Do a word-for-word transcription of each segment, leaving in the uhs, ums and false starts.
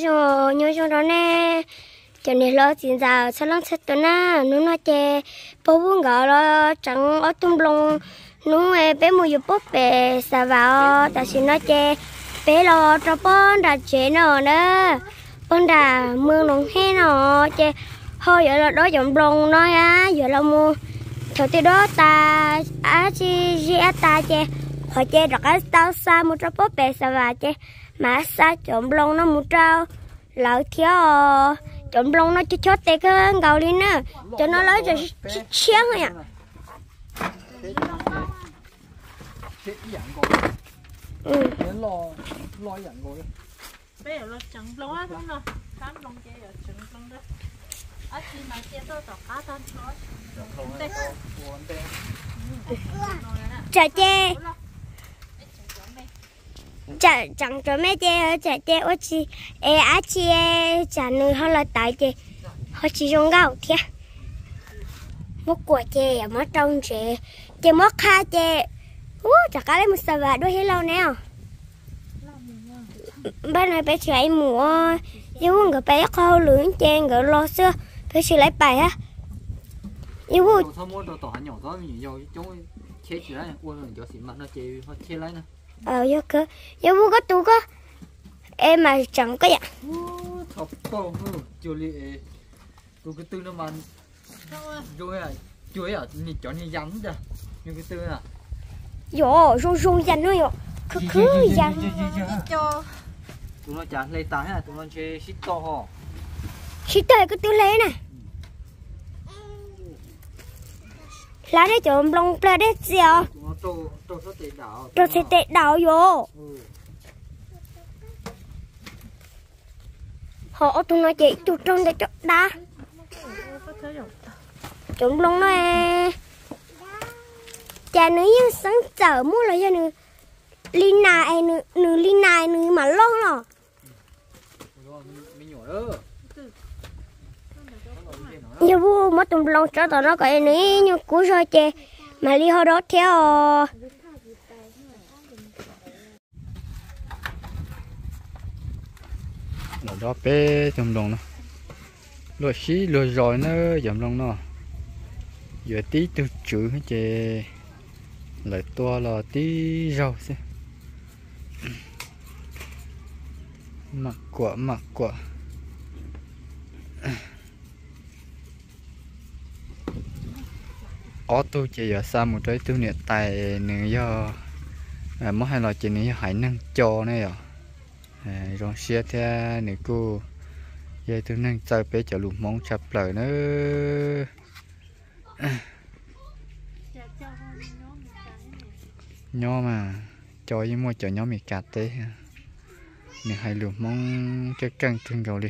cho nhớ cho đó nè cho nên lo chuyện giờ sao lắm sẽ tụi nó nó nó chơi bố bún gạo lo chẳng ở tung lông nó bé mua giúp bút bé xả vào ta xin nó chơi bé lo cho bón đã chế nó nữa bón đã mưa nóng hè nó chơi thôi giờ là đó dọn lông nói á giờ là mua thôi thì đó ta á chi chi ta chơi họ chơi được cái tao xa một trăm bút bé xả vào chơi mà xa trộm lông nó một trâu lợi thiếu trộm lông nó cho chót tê cái gạo đi nữa cho nó lấy cho chén rồi ạ. Ừ. lo lo dặn rồi. Bây giờ lo trồng lông á đúng không? Cám lông chơi rồi trồng lông đó. Ở khi mà chơi tôi tọt cá thôi. Chả chê. Chả chẳng cho mấy chê chả chê ở chi ê á chi chả nuôi họ là tại chê họ chỉ dùng gạo thế. Một quả chê à mất trong chê chê mất kha chê. Ú chả cá lấy một sờ vào đôi hết lâu nè. Bên này bé chạy mùa yêu người bé khâu lưỡng chê người lo xưa bé chỉ lấy bài á. Yêu Tôi thôi mua đồ tỏi nhỏ đó mình vô chỗ chế chỉ lấy uống rồi cho xịn mặt nó chế họ chế lấy nè. Ờ yêu cơ yêu vô có tu có em mà chẳng có vậy. Thọc bao hư chưa li tôi cái tư nó mà rồi à chuối à nhìn chọn như rắn ra nhưng cái tư à Yo, rung rung dần nữa yo. Cứ cứ dần. Cho tụi nó chả lấy tái à tụi nó chơi xít to ho. Xít to cái tiêu lấy nè. Lá đấy trộm lông plea đấy gì à? Tụi nó trâu trâu sẽ tệ đảo. Trâu sẽ tệ đảo yo. Họ tụi nó chỉ tụi trong để chọn đá. Trộm lông nó chả nữ như sáng giờ mua lại cho nữ linh này nữ nữ linh này nữ mà lông rồi. Như vu mất tụm lông cho tụi nó cái nữ như cú rồi chè mà đi hồi đó theo. Nó đó bé tụm lông nó, lúa xí lúa rồi nó tụm lông nó, giờ tí tôi chữ hết chè. Lại to là tí rau xem mặc quả mặc quả ó tôi chỉ giờ xa một trái tôi niệm tài nữa do à, mỗi hai loại chỉ này hải năng cho này à rồi xe theo này cô giờ tôi năng chơi bé chợ lụm mong chập lời nữa. Nho mà cho với mua chợ nhóm mì cà tê mình hay lùm mong cái căng thương cầu đi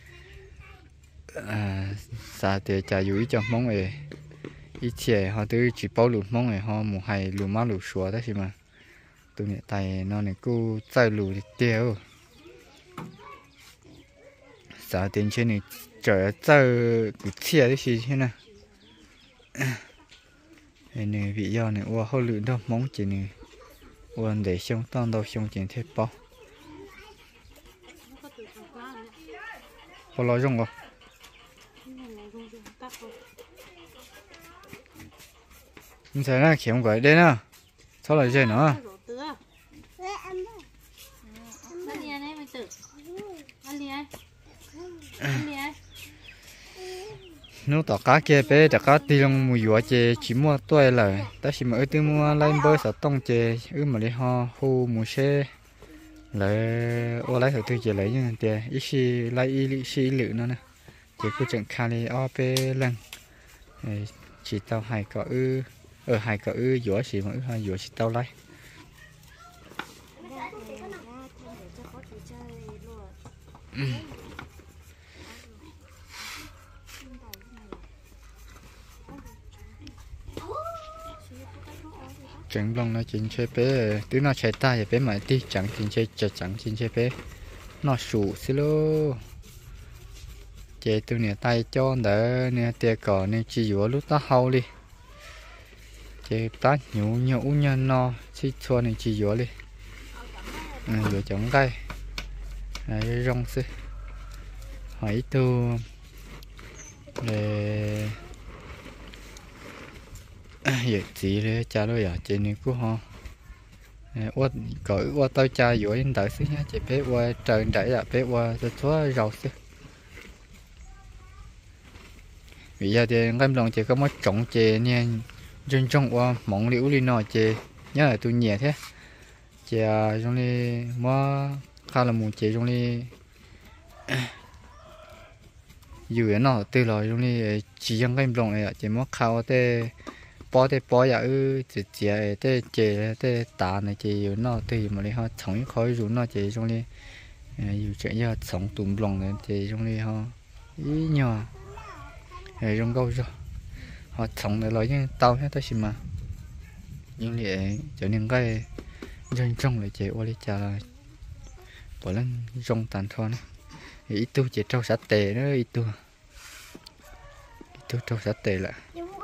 à xả tiền trả dũi cho mong ấy ít chè họ từ chỉ bao lùm mong ấy họ một hay lùm má lùm xóa đó chứ mà tôi nghĩ tay nó này cô chạy lùm đi tiêu xả tiền trên này trở chạy cái chè đấy gì thế nào này vị do này qua hậu luyện đâu mong chỉ này quan để xong toàn đầu xong chuyện thế bao có lo rong không mình thấy là kiếm cái đây nè sao lại chơi nữa nếu tao cá kia bé tao cá ti lông mùi dọa chè chỉ mua toy là ta chỉ mới từ mua lên bơi sợ tông chè ư mà đi ho hu mùi xe lại ô lấy thử tư chè lấy như thế ít xí lấy ít xí lự nữa nè chỉ cứ chừng kali o pe lần chỉ tao hai cỡ ư ở hai cỡ ư dọa chỉ mà ư hai dọa chỉ tao lấy chẳng lòng nó chính chế bé tứ nó chạy ta thì bé mãi đi chẳng chính chế chả chẳng chính chế bé nó sủ xí lô chế từ nè tay cho đỡ nè tia cỏ nè chỉ dúa lúc ta hâu đi chế ta nhũ nhũ nhân nó chỉ cho này chỉ dúa đi rồi chống tay này rong xí hỏi tu để giờ gì đấy cha đôi à trên này cũng ho qua cởi qua tao cha dối đến đợi xíu nhá chị bé qua trời đẩy là bé qua cho chúa rau xíu bây giờ thì em lòng chị có mất trồng chè nha dân trong qua mỏng liễu đi nọ chè nhớ là tôi nhẹ thế chè trong đi mua khá là mù chè trong đi dù ở nọ từ rồi trong đi chỉ trong cái lòng này chỉ mua khao thế bỏ thế bỏ giờ ư chỉ chè thế chè thế tà này chè ở nọ từ mà đi họ trồng khói rủ nọ chè trong đi dù chuyện giờ trồng tùm lòng này chè trong đi họ ý nhỏ rồi trong câu rồi họ trồng để lấy những tàu hết tất mà nhưng để cho nên cái dân trong lại chạy qua đi chả bỏ lên rong tàn thon ít tu chỉ trâu sát tề nữa ít tu ít tu trâu sát tề lại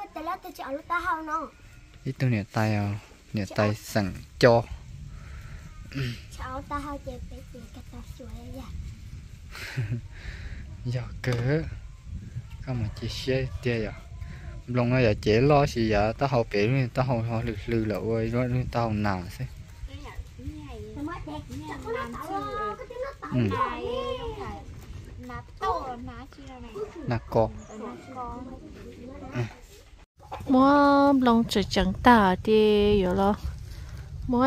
ít tu nè tay à nè tay sẵn cho giờ cỡ các mà chỉ xe tiền à lòng nó giờ chế lo gì giờ tao học bé luôn tao học họ lử lử lậu rồi rồi tao học nào thế nà co mua lòng chỉ chẳng tả thì rồi lo mua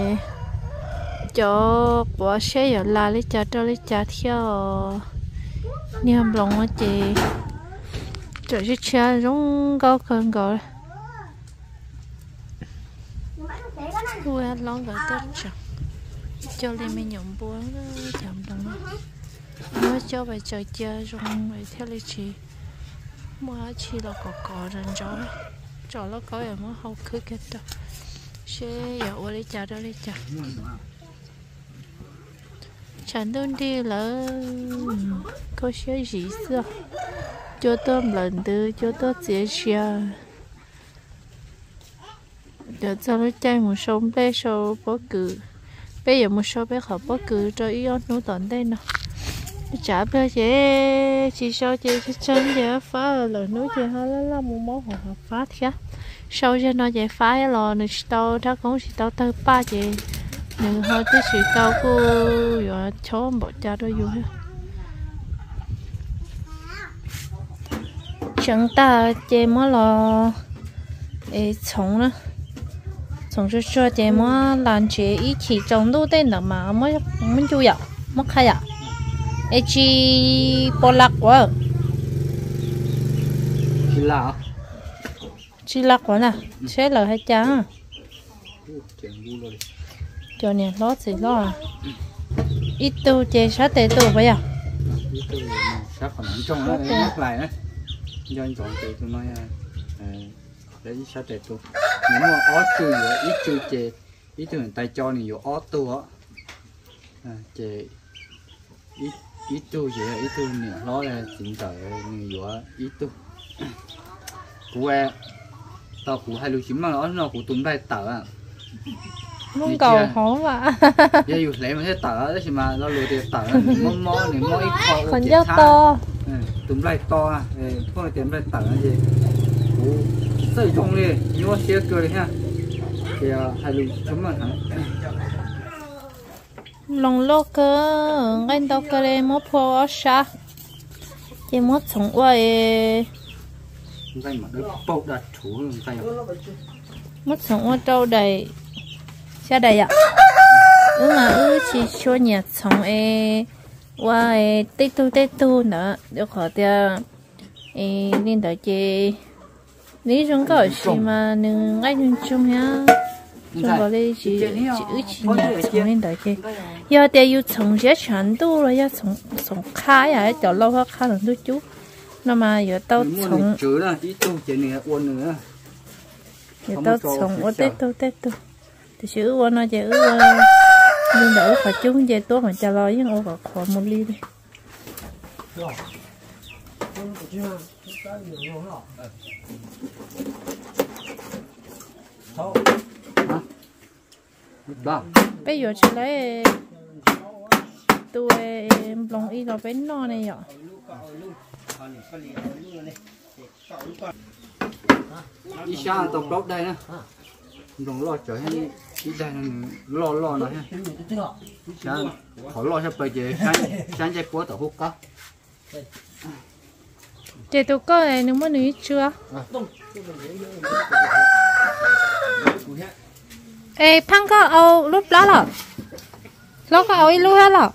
cho bỏ xe ở là lấy trả cho lấy trả theo niềm lòng nó chị cho chiếc xe giống cao hơn gọi tôi ăn lon gọi tết chẳng cho lên mình nhộng buồn chậm đồng mới cho bài chơi chơi trong bài theo lịch chỉ mua chỉ là có có rần gió cho nó có ở mới học cứ kết đó xe ở ở đây trả đó đây trả chẳng đơn đi là có xe gì xưa cho tôi lần thứ cho tôi dễ xe để cho nó chơi một số bé số bó cử bây giờ một số bé học bó cử cho ý ơn nấu tận đây nè chả bé chế chỉ sau chế cho chân chế phá là nấu chế hơi là là một món họ học phá thế sau cho nó chế phá là nó tao ta cũng chỉ tao tới ba chế nhưng hơi tới chỉ tao cô rồi cho một cha đó vô chẳng ta chế mới là ấy sống nữa sống cho cho chế mới làm chế ý chỉ trồng đâu tên là mà mới mới chui à mới khai à ấy chỉ bỏ lạc quá chỉ là chỉ lạc quá nè sẽ là hay chán cho nè lót gì lo ít tu chế sát tệ tu vậy à sát còn trong đó nhắc lại đấy do anh chọn chế tôi nói đấy sát tệ tu nếu mà ó chui rồi ít chui chế ít tu tay cho này vô ó tu á chế ít ít tu gì ít tu nè nó là chính tờ nhiều vô ít tu cú e tao cú hai lưu chín mà nó nó cú tụm tay tờ à muốn cầu hổ mà giờ dù lấy mà thế tờ đó thì mà nó lùi thì tờ mò mò này mò ít kho còn rất to tụm tay to à không phải tiền tay tờ gì cú sử dụng đi nhưng mà xe cười ha thì hai lưu chín mà hả lòng lô cơ anh đâu cơ đây mất phô sa chỉ mất sống quay tay mà đứa bột đặt thủ luôn tay mất sống qua trâu đầy xa đầy ạ ừ mà ừ chỉ cho nhà sống e qua e tết tu tết tu nữa được khỏi tiền e nên đợi chị lý chúng có gì mà đừng ngay đừng chung nhá chúng có đây chỉ chỉ chỉ nhà sống nên đợi chị giờ thì yêu sống sẽ chuyển tu rồi giờ sống sống khai à cho lâu hơn khai lần thứ chú nó mà giờ tao sống chữ là ít tu chỉ này uốn nữa giờ tao sống ở tết tu tết tu thì chữ uốn nó chữ nhưng đỡ phải chúng về tốt mà cho lo với ô vào khỏi một ly đi bây giờ chỉ lấy tôi lòng y là bên nó này ạ đi xa tộc đốt đây nè đồng lo trở hay đi đây lo lo nó ha sáng họ lo sắp tới chị sáng sáng chạy búa tàu hút cá chị tôi có này nếu mà nữ chưa ê phăng có ao lúc đó là lúc có ao ít lúc hết là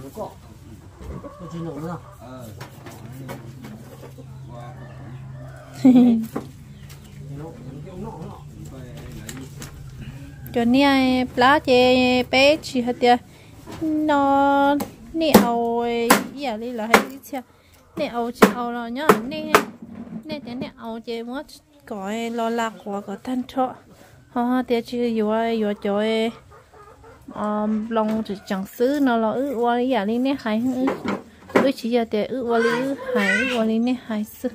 cho nên lá chè bé chỉ hết tiệt nó nè ao giờ đi là hay chứ nè ao chỉ ao rồi nhá nè nè cái nè ao chè mất gọi lo lạc của cái thân thọ ha tiệt chỉ vừa vừa chơi um lòng chỉ chẳng xứ nó là ư qua đi giờ đi nè hay ư ư chỉ giờ tiệt ư qua đi ư hay ư qua đi nè hay xứ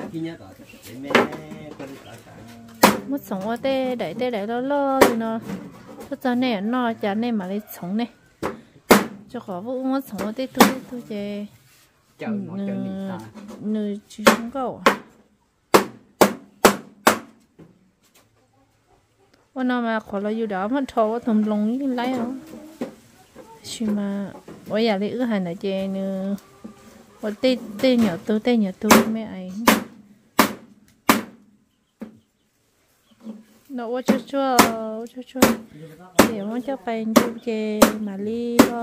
mất sống ở đây để đây để lo lo thì nó tất cả này nó chả này mà lấy sống này cho khó vụ mất sống ở đây tôi tôi chơi nơi chỉ không cóวันนั้นมาขอเราอยู่ดาวมันทอว่าทำลงนี่ไรอ่ะชิมาว่าอยากเลยอื้อหันหน่อยเจเนื้อว่าเต้เต้เหนียวตัวเต้เหนียวตัวไม่ไอnóว่าชัวชัวชัวชัวเดี๋ยวมันจะไปดูเจมาลีก็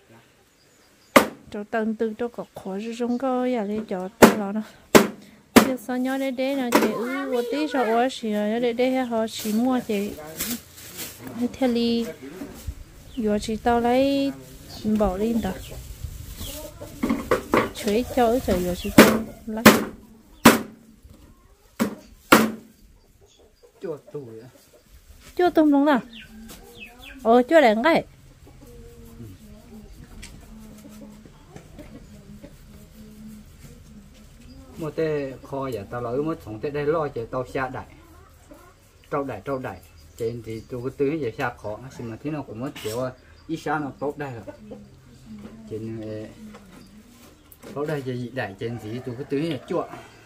จะตั้งตึกจะก็ขอจะจงก็อยากเลยจะตั้งแล้วนะgiờ sau nhớ để để là chị ư một tí sau quá xí nhớ để để họ xí mua chị theo li giờ chị tao lấy bỏ đi đó chuối cho ở trời giờ chị tao lấy chua tủi chua tôm đúng nào ồ chua đen cái một tê kho giờ tao nói một sống tê đây lo chỉ tao xa đại trâu đại trâu đại trên thì tôi cứ tưới về xa khó nhưng mà thế nào cũng mất kiểu ít xa nó tốt đây rồi trên tốt đây chỉ dị đại trên gì tôi cứ tưới về chuột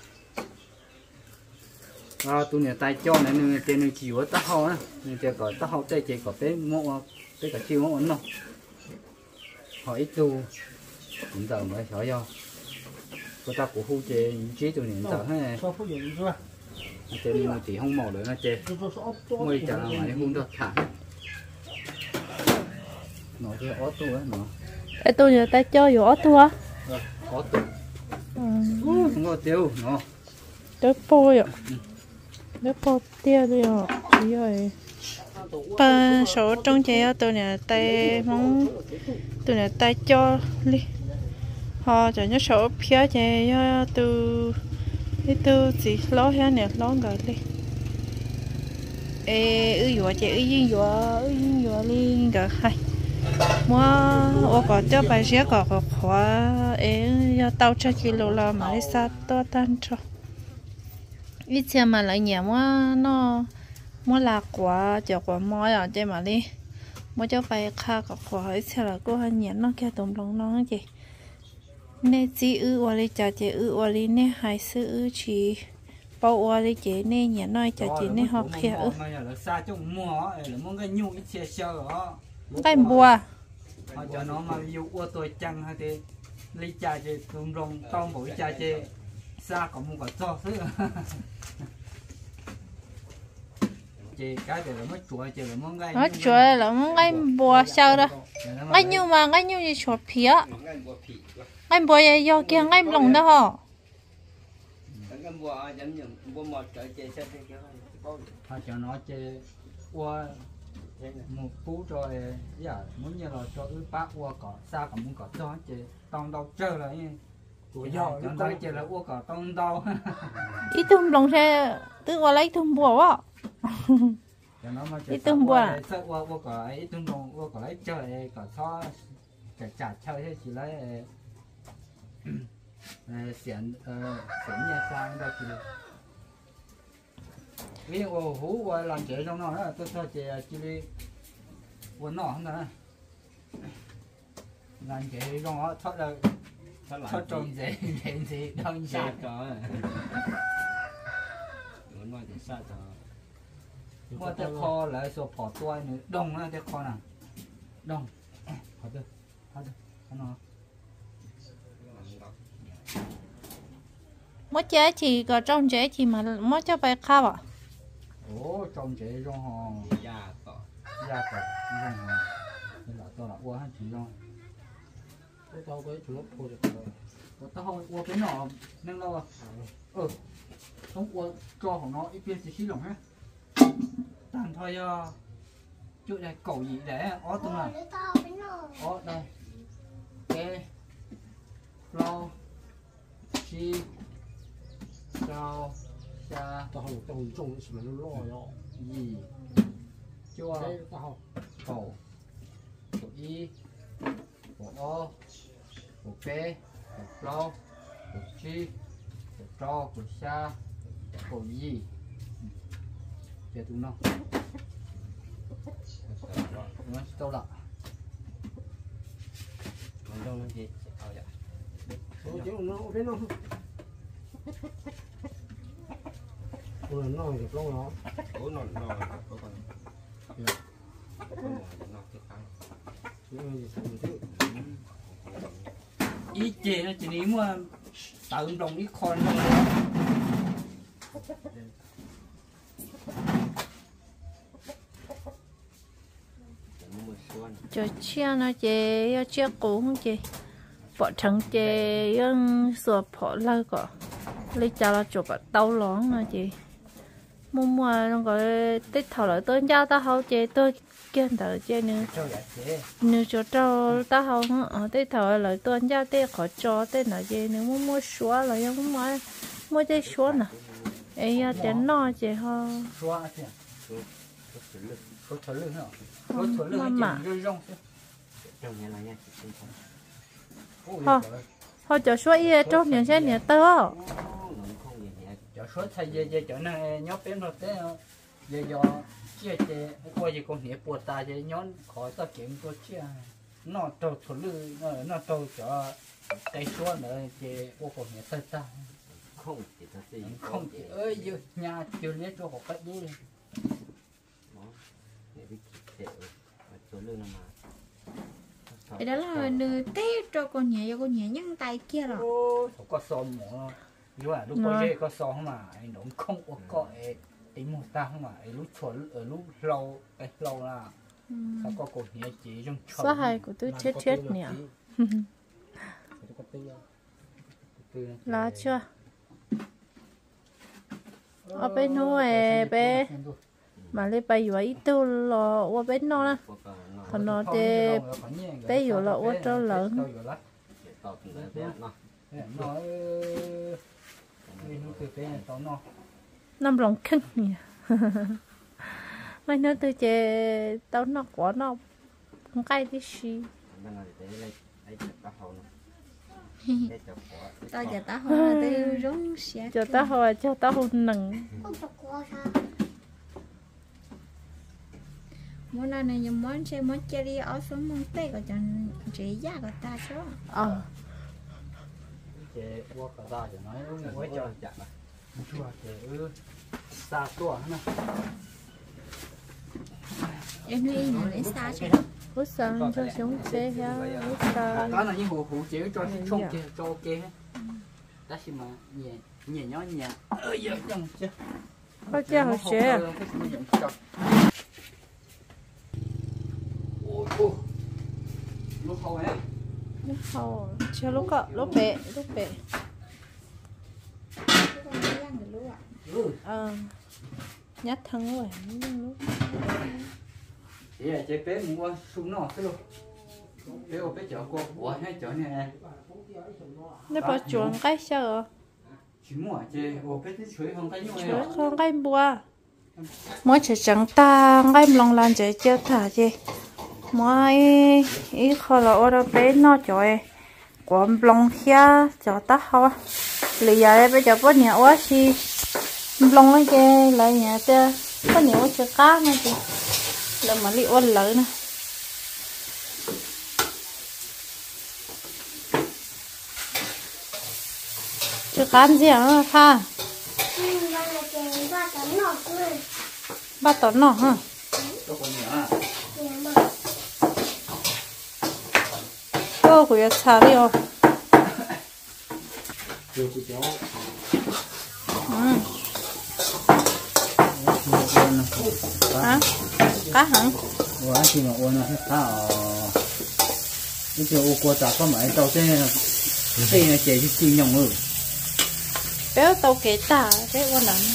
à tôi nhà tay cho này nên trên này chịu tao ho á nên chỉ có tao ho đây chỉ có cái mộ cái cả chiêu mộ nó hỏi tu cũng giờ mới xóa do cô ta cũng hú chê chế tụi này sợ hết chê mình chỉ không màu nữa nó chê môi chả là mà hú được thả nó chê ó tu á nó cái tôi giờ ta cho vô ó tu á ó tu không có tiêu nó tới po rồi tới po tiêu rồi rồi ba số trong chè tôi này tay mong tôi này tay cho đi họ cho nhớ số phía chè cho từ cái từ gì ló hết nè ló rồi đi ê ư dọa chè ư yên dọa ư yên dọa liên rồi hay mua ô còn cho bài sẽ có có khóa ê cho tao cho chị lô là mà đi xa to tan cho ít xe mà lại nhà mua nó mua là quả cho quả mói ở trên mà đi mua cho bài kha có khóa ít xe là cô hay nhà nó kia tụm lông nó chị nè chỉ ư qua đi chả chị ư qua đi nè hai sư ư chỉ bao qua đi chị nè nhà nói chả chị nè học kia ư cái bùa họ cho nó mà yêu qua tôi chăng hay thì lấy trà chị tụm rồng tao mỗi trà chị xa có một cái cho thứ chị cái này là mất chuột chị là món gai mất chuột là món gai bùa sao đó gai nhiêu mà gai nhiêu gì chuột phía gai bùa gì do kia gai lồng đó hả họ cho nó chơi qua một phút rồi giờ muốn như là cho ướp bát qua cỏ xa còn muốn cỏ cho chị tông đâu chơi là như của do chúng ta chơi là qua cỏ tông đâu ít thùng lồng xe tự qua lấy thùng bùa quá ít thùng bùa sợ qua qua cỏ ít thùng lồng qua cỏ lấy chơi cỏ cho chả chả chơi thế chỉ lấy xiển xiển nhà sang đâu thì ví dụ hú qua làm chế trong nó tôi cho chị chỉ đi quần nọ không đó làm cái con nó thoát rồi thoát trồng gì gì gì đang xa có muốn nói thì xa cho mua cái kho lại số bỏ toai nữa đông nó cái kho nào đông họ được họ được nó mất chế thì có trong chế thì mà mất cho bài khao à ố trong chế rong hò da cỏ da cỏ rong hò đây là tôi là uo hay chỉ rong tôi tao cái chuột thôi được rồi tao không uo cái nọ nâng lâu à ừ không uo choของnó ít viên thì xí lỏng ha tàn thôi chỗ này cẩu gì để ó tung này ó đây cái lâu chi sao xa tao không tao trông gì mà nó lo đó gì chua tao khẩu khẩu y khẩu o khẩu kê khẩu lâu khẩu chi khẩu cho khẩu xa khẩu gì để tụi nó nó đâu là còn đâu nó gì ờ dạ nó chứ nó biết nó ủa nó được lâu nó ủa nó nó có con nó cái khăn ý chê nó chỉ ní mà tự đồng ý con thôi cho chia nó chế yêu chia cũ không chế bỏ trắng chế yêu sửa bỏ lại có lấy cho nó chụp vào tàu lỏng mà chế mua mua nó gọi tích thầu lại tôi giao ta hậu chế tôi kiên tờ chế nữa nếu cho trâu ta hậu ở tích thầu lại tôi giao tê khỏi cho tê nào chế nếu mua mua xóa lại không mua mua chế xóa nè ấy tiền nó chế ho xóa tiền số thử lưng hả số thử lưng hay chỉ rong trong nhà là nha ho ho cho số y trong nhà xe nhà tơ cho số thay về về chỗ này nhóc bên rồi thế về giờ chia chia qua gì con nhẹ bùa ta về nhón khỏi ta kiếm tôi chia nó trâu thử lưng nó trâu cho cây số nữa về ô con nhẹ tay ta không chỉ là gì không chỉ ơi giờ nhà chưa lấy cho họ cách đi đó là nơi tết cho con nhẹ cho con nhẹ nhân tay kia rồi có sò mỏ như là lúc có dê có sò không mà nó không có có tính một ta không mà lúc chuẩn ở lúc lâu cái lâu là sao có cột nhẹ chỉ trong số hai của tôi chết chết nhỉ là chưa ở bên nuôi bé mà lấy bay vào ít tu lo qua bên nó nè còn nó thì bé vào là qua trâu lớn năm lòng khinh nhỉ mấy nó từ chế tao nó quá nó không cay tí xí tao giờ tao hồi là tao rống xé cho tao hồi cho tao hồi nặng món này này những món chơi món cherry ở xuống món tây của chồng chị giá của ta số ờ chế qua cả ra thì nói nó mới cho chặt à chua chế xa tua nè em nghĩ là lấy xa chứ hút sang cho chúng xe ha hút sang đó là những hũ hũ chế cho trong kia cho kia ta chỉ mà nhẹ nhẹ nhó nhẹ ơi giờ chẳng chứ có chưa hút xe lúc hậu ấy lúc hậu chưa lúc cọ lúc bể lúc bể ờ nhát thắng rồi lúc thì là chế bé mua súng nọ thế luôn bé ô bé chở qua của hay chở này nó bỏ chuồng cái sao chỉ mua chế ô bé tí chuối không cái như chuối không cái bùa mỗi chỉ chẳng ta cái lòng lan chế chơi thả gì mỗi ý khó là ở đó bé nó chơi quắm lòng kia cho ta hoa lì giờ bây giờ có nhà quá thì lòng cái kia lại nhà chơi có nhiều chơi cá nữa chị là mà lì ôn lợn nè Chứ cán gì hả Kha? Ba tấn nọ hả? Cô của xả đi rồi. Ừ. Hả? Cá hả? Ủa anh chị mà uống nó hết cá ở cái chỗ ô qua trả có mấy tàu xe đây là chạy chứ nhồng ừ Béo tàu kế tả béo uống lắm.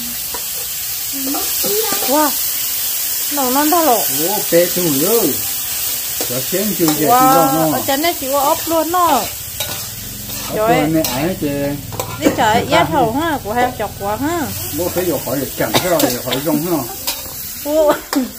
Wow, nó non đó lộ. ô bé tù ơi cho xem chưa chạy Wow, ở trên đây chỉ có ốp luôn đó. trời ơi mẹ ấy chị Đi trời, giá thầu ha, của heo chọc quá ha. bố phải vô khỏi được chẳng cái rồi khỏi rong ha Ô.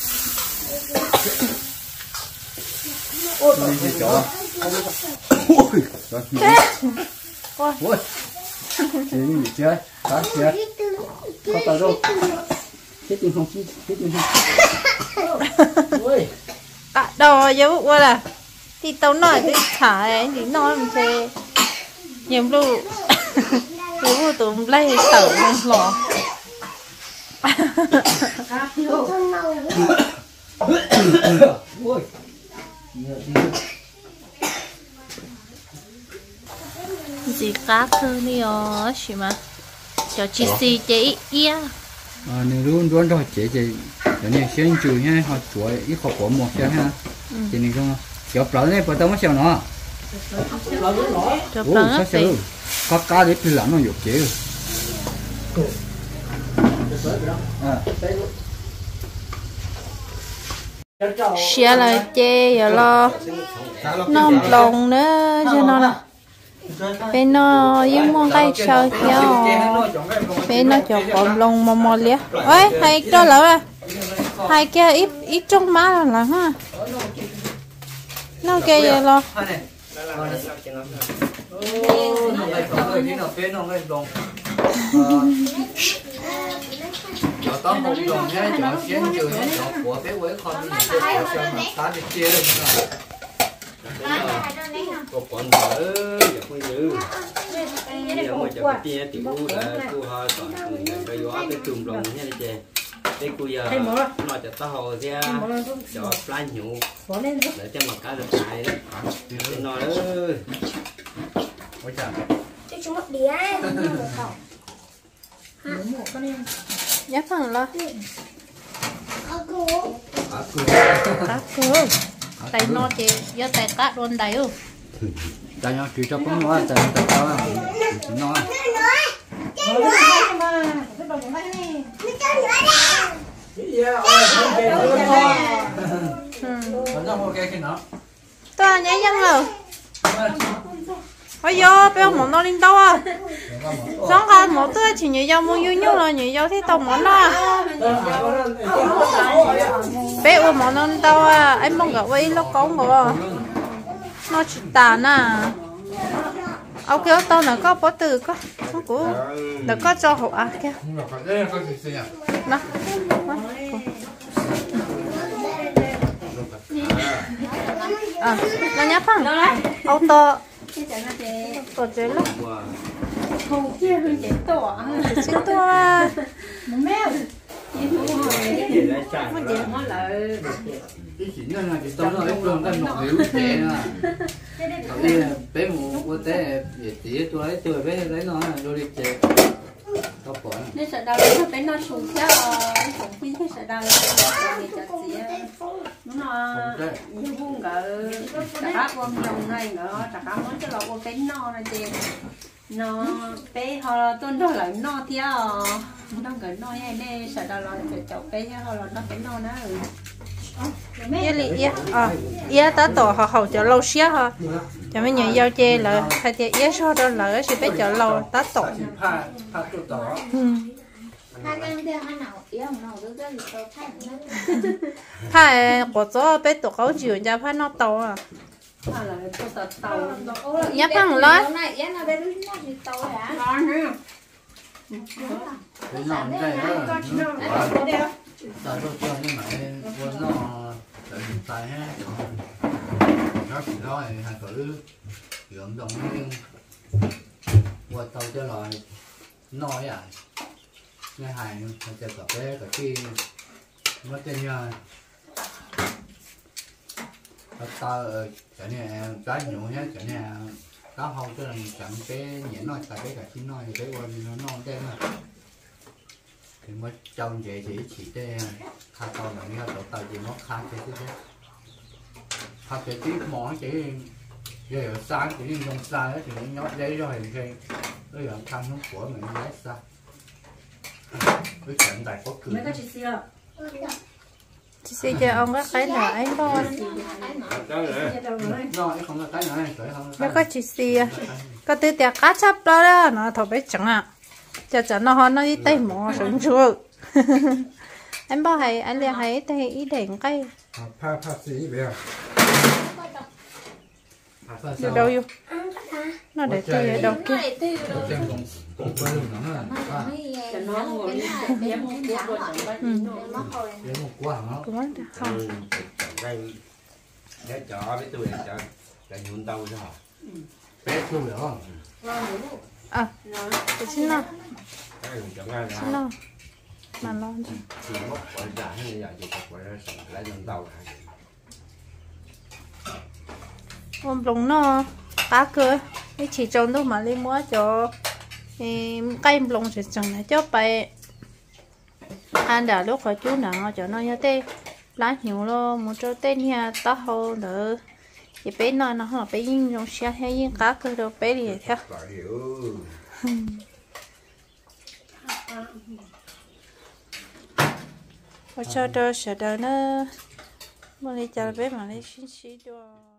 ôi gì chỗ ôi trời Ôi. ôi chị gì chơi cá chơi có tao đâu chết tim không chết tim không ôi Cả đầu dấu qua là thì tao nói thì thả ấy thì nói làm thế nhiều lúc nhiều lúc tụi lấy tẩu không lọ ôi gì cá cơ đi ó xí mà cho chị xì chị ia à nếu luôn luôn rồi chị chị cái này xem chữ nha họ chuối ít khó có một xem ha chị này không chụp lại này bắt đầu mới xem nó cho ủa bằng sao á sao có cá để phi lắm nó dục chị xia là chê giờ lo nó lồng nữa cho nó là bên nó những món cây sơ theo bên nó cho còn lồng mò mò lía ơi hay cho lỡ à hai kia ít ít trong má là là ha nó kia giờ lo cho tao một đồng nhá cho xem chữ nhá cho của cái quế con đi cho xem mà cá đi chia được nữa có còn nữa giờ không giữ giờ mà cho cái tia tiểu là cô họ chọn cái gió cái chùm rồng nha đi chè đây cô giờ nó cho tao hồ ra cho plan nhủ để cho mà cá được lại đó nó ơi ôi trời chúng một đĩa nhớ thằng lo cá cua tay nó chị giờ tay cá luôn đầy không tại nó chỉ cho con nó tại nó tao là nó tôi nhảy dân rồi ôi vô béo món nó lên đâu à sáng ra một tôi chỉ nhảy dao mua nhiêu nhiêu là nhảy dao thế tao món đó à béo món nó lên đâu à anh mong gặp ấy nó có rồi nó chỉ tàn à ông kéo tao là có bỏ từ có nó cũng là có cho hậu à kia nó à nó nhấp phăng ô tô tô chế lúc Không kia hơn chế tổ chế tô à cái chuyện đó là chị tôi nói luôn cái nọ hiểu trẻ à đây là bé một cô té về tía tôi lấy tôi bé lấy nó rồi đi chơi tao bỏ nên sợ đau nó bé nó sụn theo sụn pin thế sợ đau thì chặt gì nó như vuông cả cả các con rồng này nó cả các món cho nó con bé no này thì nó bé họ tôn đó là no theo nó cái no hay nên sợ đau là cháu bé họ là nó bé no nữa ia li ia à ia ta tổ họ hậu cho lâu xía ha cho mấy người giao chê là hay thì ia sau đó là sẽ biết cho lâu ta tổ phải của cho bé tổ cáo chịu cho phải nó tổ à nhấp thằng lớn cái nọ này đó tại tôi cho như này quân nó tại hiện tại ha nó chỉ nói hai cử dưỡng đồng nhưng qua tàu cho lại nói à nghe hài nó sẽ cà phê cà phê nó tên nha tao cái này cái nhũ nhá cái này tao hậu cho là chẳng cái nhện nói tại cái cả chín nói thì cái quần nó non tên mà thì mới trong vậy thì chỉ tên khai tao là nghe tao tao chỉ nó khai cái thứ thế khai cái tí món chỉ giờ sáng chỉ dùng sáng thì nó nhót giấy rồi thì bây giờ khăn nó của mình lấy ra với trận tại có cửa chị sẽ cho ông các cái là anh bo nó có chị xì có từ tiệc cá chắp đó đó nó thổi bé chẳng à chả chả nó nó đi tay mỏ sướng chưa anh bo hay anh liền hay tay ý đèn cây pha pha xí về được đâu yêu nó để tay ở đâu kia cũng quên luôn nữa cũng được không đây để cho với tôi cho là nhuận tàu cho họ bé luôn được không à cái xin nó xin nó mà lo thì mất gọi trả hay là chỉ gọi là lại nhuận tàu ôm lồng nó cá cơ cái chỉ trồng đâu mà lên mua cho cây lồng chỉ trồng này cho bay ăn đã lúc khỏi chú nào cho nó như thế lá nhiều lo một chỗ tên nhà tao hồ đỡ thì bé nói nó là bé yên trong xe hay yên cá cơ đâu bé đi theo ở cho đó sẽ đỡ nó mà đi chờ bé mà đi xin xí cho